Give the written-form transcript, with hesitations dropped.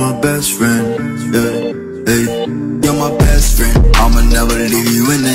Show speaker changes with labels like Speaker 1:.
Speaker 1: My best friend, yeah, hey, you're my best friend. I'ma never leave you in